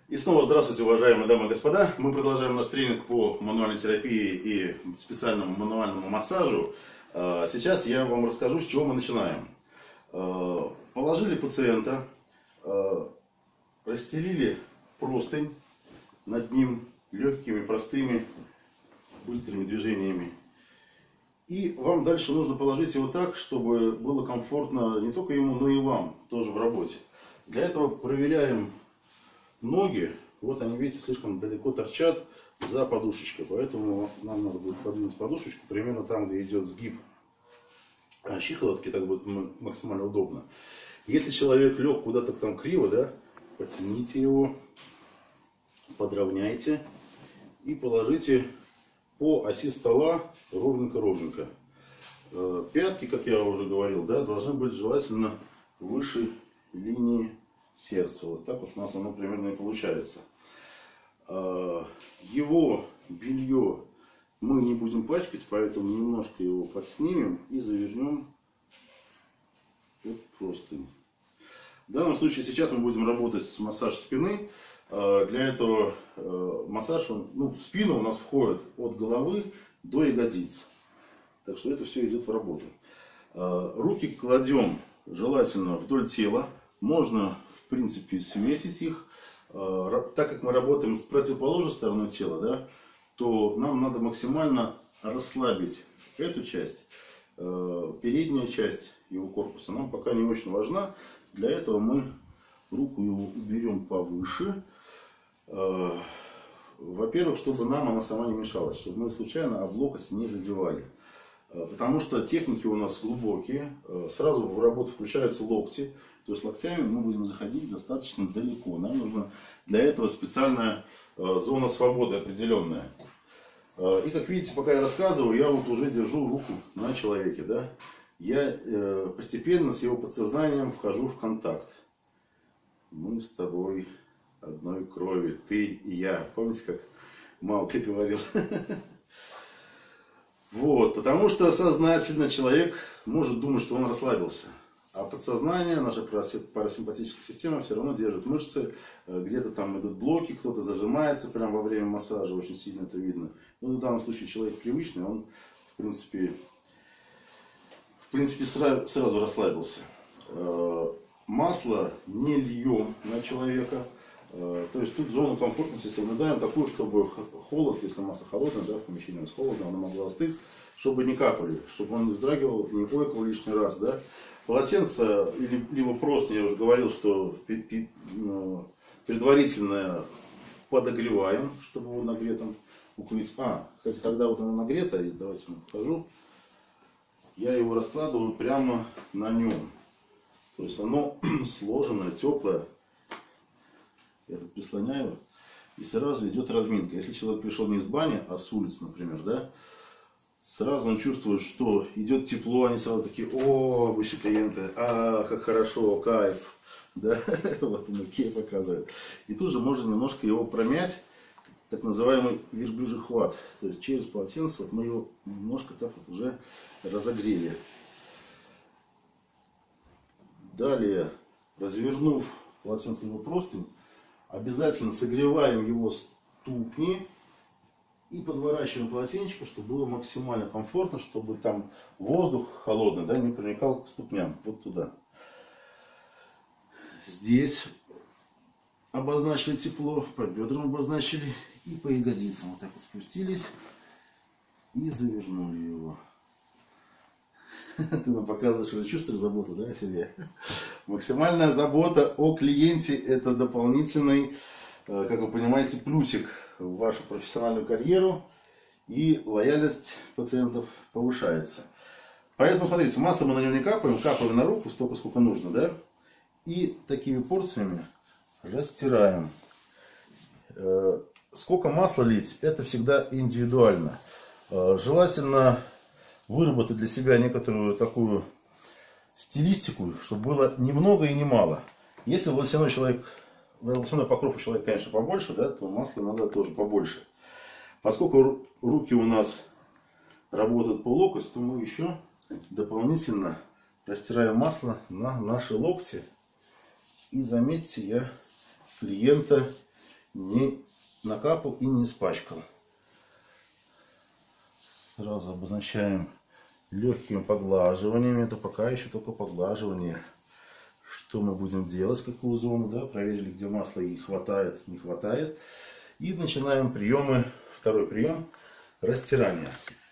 И снова здравствуйте, уважаемые дамы и господа. Мы продолжаем наш тренинг по мануальной терапии и специальному мануальному массажу. Сейчас я вам расскажу, с чего мы начинаем. Положили пациента, расстелили простынь над ним легкими, простыми, быстрыми движениями. И вам дальше нужно положить его так, чтобы было комфортно не только ему, но и вам тоже в работе. Для этого проверяем ноги. Вот они, видите, слишком далеко торчат за подушечкой. Поэтому нам надо будет подвинуть подушечку примерно там, где идет сгиб щиколотки. Так будет максимально удобно. Если человек лег куда-то там криво, да, потяните его, подровняйте и положите по оси стола ровненько-ровненько. Пятки, как я уже говорил, да, должны быть желательно выше линии сердца. Вот так вот у нас оно примерно и получается. Его белье мы не будем пачкать, поэтому немножко его подснимем и завернем под простынь. В данном случае сейчас мы будем работать с массаж спины. Для этого массаж в спину у нас входит от головы до ягодиц. Так что это все идет в работу. Руки кладем желательно вдоль тела. Можно, в принципе, свесить их. Так как мы работаем с противоположной стороной тела, да, то нам надо максимально расслабить эту часть. Передняя часть его корпуса нам пока не очень важна. Для этого мы руку его уберем повыше. Во-первых, чтобы нам она сама не мешалась, чтобы мы случайно об локоть не задевали. Потому что техники у нас глубокие. Сразу в работу включаются локти. То есть локтями мы будем заходить достаточно далеко. Нам нужна для этого специальная зона свободы определенная. И как видите, пока я рассказываю, я вот уже держу руку на человеке. Да? Я постепенно с его подсознанием вхожу в контакт. Мы с тобой одной крови, ты и я. Помните, как Маугли говорил? Вот, потому что сознательно человек может думать, что он расслабился. А подсознание, наша парасимпатическая система все равно держит мышцы. Где-то там идут блоки, кто-то зажимается прямо во время массажа. Очень сильно это видно. Но в данном случае человек привычный, он в принципе сразу расслабился. Масло не льем на человека. То есть тут зону комфортности соблюдаем такую, чтобы холод, если масло холодное, да, в помещении у нас холодно, оно могло остыть, чтобы не капали, чтобы он не вздрагивал, не ойкал лишний раз. Да. Полотенце, либо просто, я уже говорил, что предварительно подогреваем, чтобы его нагретым укрыть. Кстати, когда вот оно нагрето, давайте я покажу, я его раскладываю прямо на нем. То есть оно сложенное, теплое. Я тут прислоняю, и сразу идет разминка. Если человек пришел не из бани, а с улицы, например, да, сразу он чувствует, что идет тепло, они сразу такие: о, обычные клиенты, как хорошо, кайф, да, вот он кей показывает. И тут же можно немножко его промять, так называемый верблюжий хват, то есть через полотенце вот мы его немножко так вот уже разогрели. Далее, развернув полотенце его простынь, обязательно согреваем его ступни и подворачиваем полотенечко, чтобы было максимально комфортно, чтобы там воздух холодный, да, не проникал к ступням, вот туда. Здесь обозначили тепло, по бедрам обозначили и по ягодицам. Вот так вот спустились и завернули его. Ты нам показываешь, что чувствуешь заботу, да, о себе? Максимальная забота о клиенте — это дополнительный, как вы понимаете, плюсик в вашу профессиональную карьеру, и лояльность пациентов повышается. Поэтому, смотрите, масло мы на него не капаем, капаем на руку столько, сколько нужно, да? И такими порциями растираем. Сколько масла лить, это всегда индивидуально. Желательно выработать для себя некоторую такую стилистику, чтобы было ни много и ни мало. Если волосяной покров у человека, конечно, побольше, да, то масла надо тоже побольше. Поскольку руки у нас работают по локоть, то мы еще дополнительно растираем масло на наши локти. И заметьте, я клиента не накапал и не испачкал. Сразу обозначаем легким поглаживанием. Это пока еще только поглаживание. Что мы будем делать, какую зону, да? Проверили, где масла и хватает, не хватает. И начинаем приемы. Второй прием — растирание.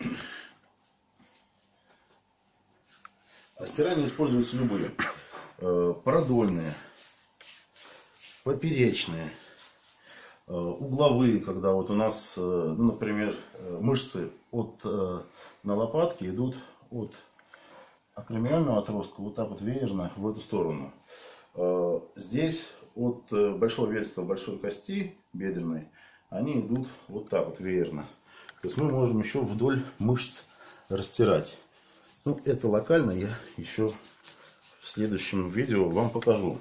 Растирание используются любые. Продольные, поперечные, угловые, когда вот у нас, ну, например, мышцы на лопатке идут от акромиального отростка вот так вот веерно в эту сторону. Здесь от большого верстка большой кости бедренной они идут вот так вот веерно. То есть мы можем еще вдоль мышц растирать. Ну, это локально, я еще в следующем видео вам покажу.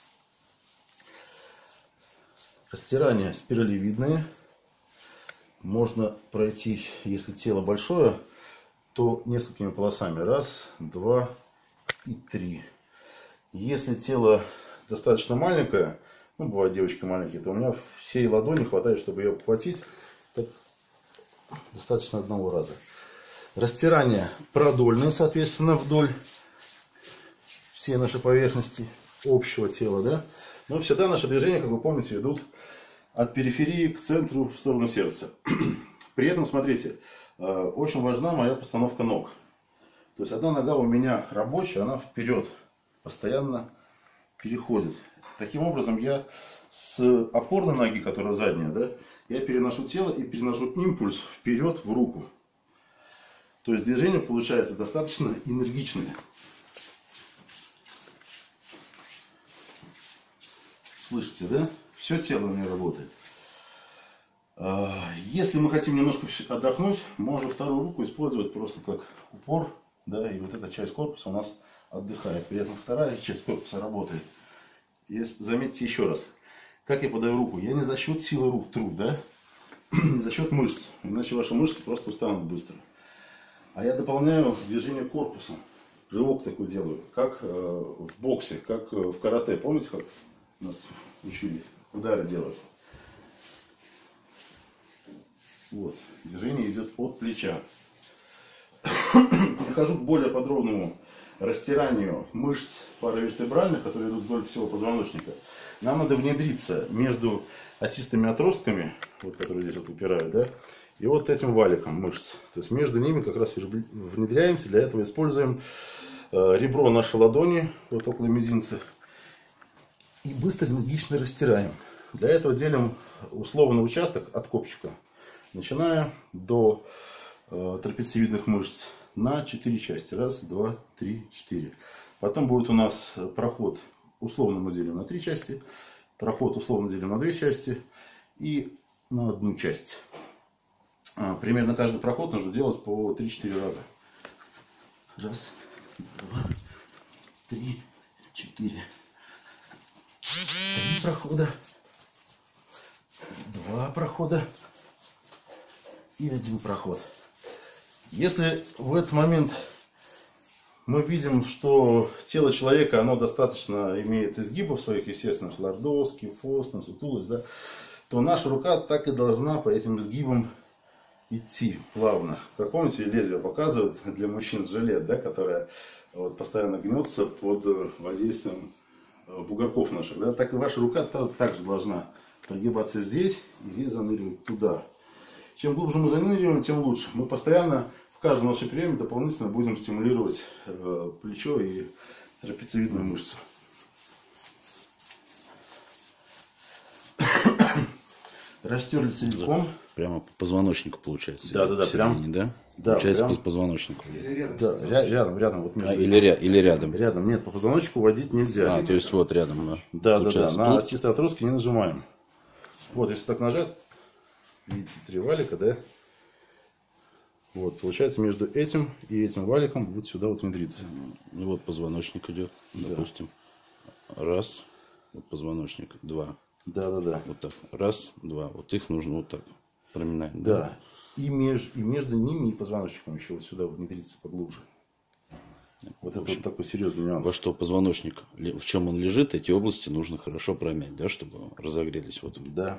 Растирание спиралевидное. Можно пройтись, если тело большое, то несколькими полосами. Раз, два и три. Если тело достаточно маленькое, ну, бывают девочки маленькие, то у меня всей ладони хватает, чтобы ее обхватить. Так, достаточно одного раза. Растирание продольное, соответственно, вдоль всей нашей поверхности общего тела, да? Но всегда наши движения, как вы помните, идут от периферии к центру в сторону сердца. При этом, смотрите, очень важна моя постановка ног. То есть одна нога у меня рабочая, она вперед постоянно переходит. Таким образом, я с опорной ноги, которая задняя, да, я переношу тело и переношу импульс вперед в руку. То есть движение получается достаточно энергичное. Слышите, да? Все тело у меня работает. Если мы хотим немножко отдохнуть, можем вторую руку использовать просто как упор, да, и вот эта часть корпуса у нас отдыхает. При этом вторая часть корпуса работает. И заметьте еще раз, как я подаю руку. Я не за счет силы рук тру, да, не за счет мышц, иначе ваши мышцы просто устанут быстро. А я дополняю движение корпусом. Рывок такой делаю, как в боксе, как в карате. Помните, как нас учили удары делать? Вот, движение идет от плеча. Перехожу к более подробному растиранию мышц паравертебральных, которые идут вдоль всего позвоночника. Нам надо внедриться между осистыми отростками, вот, которые здесь вот упирают, да, и вот этим валиком мышц. То есть между ними как раз внедряемся. Для этого используем ребро нашей ладони, вот около мизинца, и быстро энергично растираем. Для этого делим условный участок от копчика, начиная до трапециевидных мышц, на 4 части. Раз, два, три, 4. Потом будет у нас проход, условно мы делим на 3 части. Проход условно делим на 2 части. И на 1 часть. Примерно каждый проход нужно делать по 3-4 раза. Раз, два, 3, 4. 3 прохода. 2 прохода. И 1 проход. Если в этот момент мы видим, что тело человека, оно достаточно имеет изгибов своих естественных, лордоз, кифоз, сутулость, да, то наша рука так и должна по этим изгибам идти плавно. Как помните, лезвие показывает для мужчин жилет, да, которая вот постоянно гнется под воздействием бугорков наших. Да, так и ваша рука также должна прогибаться здесь и здесь заныривать туда. Чем глубже мы заныриваем, тем лучше. Мы постоянно в каждом нашем приеме дополнительно будем стимулировать плечо и трапециевидную мышцу. Растерли целиком. Прямо по позвоночнику получается. Да. Да? Да, получается прям... по позвоночнику. Или рядом. Да, рядом. Вот между... или рядом. Рядом. Нет, по позвоночнику водить нельзя. То есть вот рядом. Да. На остистые отростки не нажимаем. Вот, если так нажать, видите, 3 валика, да? Вот, получается, между этим и этим валиком будет сюда вот внедриться. Ну вот позвоночник идет, допустим. Раз, вот позвоночник, 2. Да. Вот так. Раз, 2. Вот их нужно вот так проминать. Да. И между ними и позвоночником еще вот сюда внедриться поглубже. Вот это вот такой серьезный нюанс. Во что позвоночник, в чем он лежит, эти области нужно хорошо промять, да, чтобы разогрелись. Вот. Да.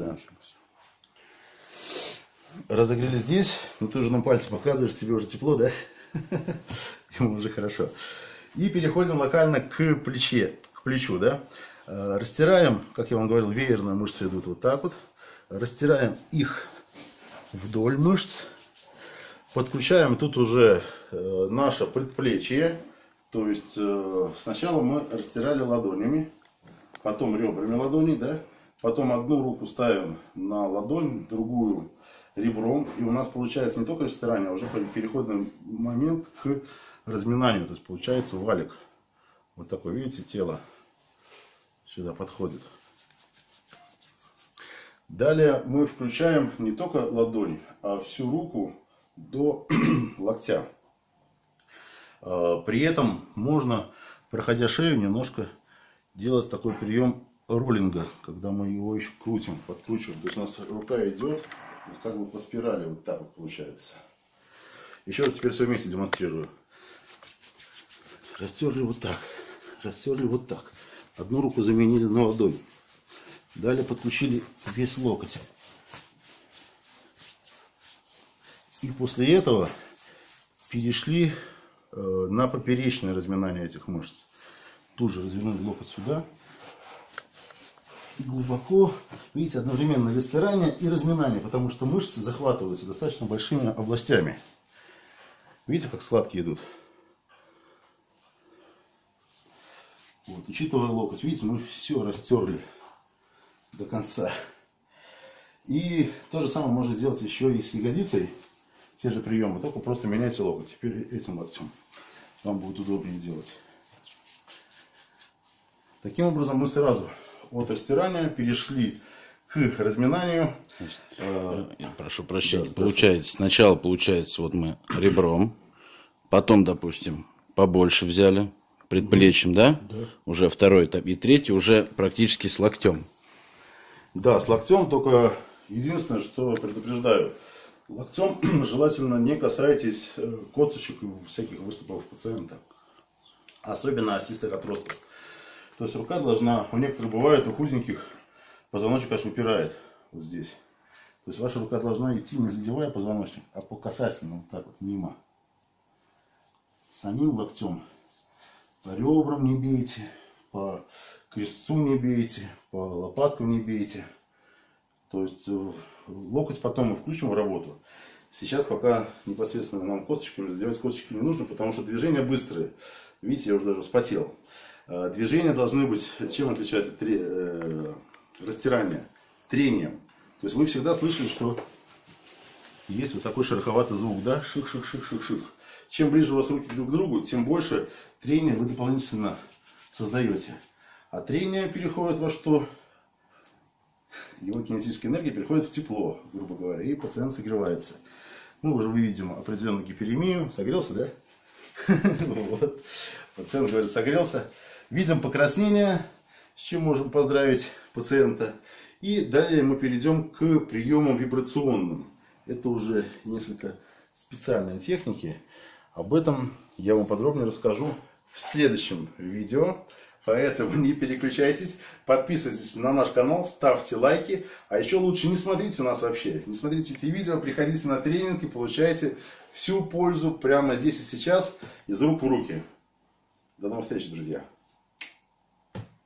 Разогрели здесь, ну ты уже на пальце показываешь, тебе уже тепло, да? Ему уже хорошо. И переходим локально к плечу, да? Растираем, как я вам говорил, веерные мышцы идут вот так вот. Растираем их вдоль мышц. Подключаем тут уже наше предплечье. То есть сначала мы растирали ладонями, потом ребрами ладоней, да? Потом одну руку ставим на ладонь, другую ребром. И у нас получается не только растирание, а уже переходный момент к разминанию. То есть получается валик. Вот такой, видите, тело сюда подходит. Далее мы включаем не только ладонь, а всю руку до локтя. При этом можно, проходя шею, немножко делать такой прием роллинга, когда мы его еще крутим, подкручиваем. То есть у нас рука идет как бы по спирали, вот так вот получается. Еще раз теперь все вместе демонстрирую. Растерли вот так, растерли вот так. Одну руку заменили на ладонь. Далее подключили весь локоть. И после этого перешли на поперечное разминание этих мышц. Тут же развернули локоть сюда. И глубоко, видите, одновременно растирание и разминание, потому что мышцы захватываются достаточно большими областями. Видите, как складки идут? Вот, учитывая локоть, видите, мы все растерли до конца. И то же самое можно сделать еще и с ягодицей. Те же приемы, только просто меняйте локоть. Теперь этим локтем вам будет удобнее делать. Таким образом мы сразу от растирания перешли к разминанию. Я прошу прощения. Да, получается, сначала получается, вот мы ребром, потом, допустим, побольше взяли, предплечьем, да? Да. Уже второй этап. И третий уже практически с локтем. Да, с локтем, только единственное, что предупреждаю. Локтем желательно не касайтесь косточек и всяких выступов пациента. Особенно остистых отростков. То есть рука должна, у некоторых бывает, у худеньких позвоночник аж выпирает вот здесь. То есть ваша рука должна идти не задевая позвоночник, а по касательному, вот так вот, мимо. Самим локтем. По ребрам не бейте, по крестцу не бейте, по лопаткам не бейте. То есть локоть потом мы включим в работу. Сейчас пока непосредственно нам косточками задевать косточки не нужно, потому что движения быстрые. Видите, я уже даже вспотел. Движения должны быть, чем отличается растирание? Трением. То есть вы всегда слышали, что есть вот такой шероховатый звук, да? Ших-ших-ших-ших-ших. Чем ближе у вас руки друг к другу, тем больше трения вы дополнительно создаете. А трение переходит во что? Его кинетическая энергия переходит в тепло, грубо говоря, и пациент согревается. Мы уже выведем определенную гиперемию. Согрелся, да? Вот. Пациент говорит, согрелся. Видим покраснение, с чем можем поздравить пациента. И далее мы перейдем к приемам вибрационным. Это уже несколько специальные техники. Об этом я вам подробнее расскажу в следующем видео. Поэтому не переключайтесь, подписывайтесь на наш канал, ставьте лайки. А еще лучше не смотрите нас вообще. Не смотрите эти видео, приходите на тренинг и получайте всю пользу прямо здесь и сейчас, из рук в руки. До новых встреч, друзья.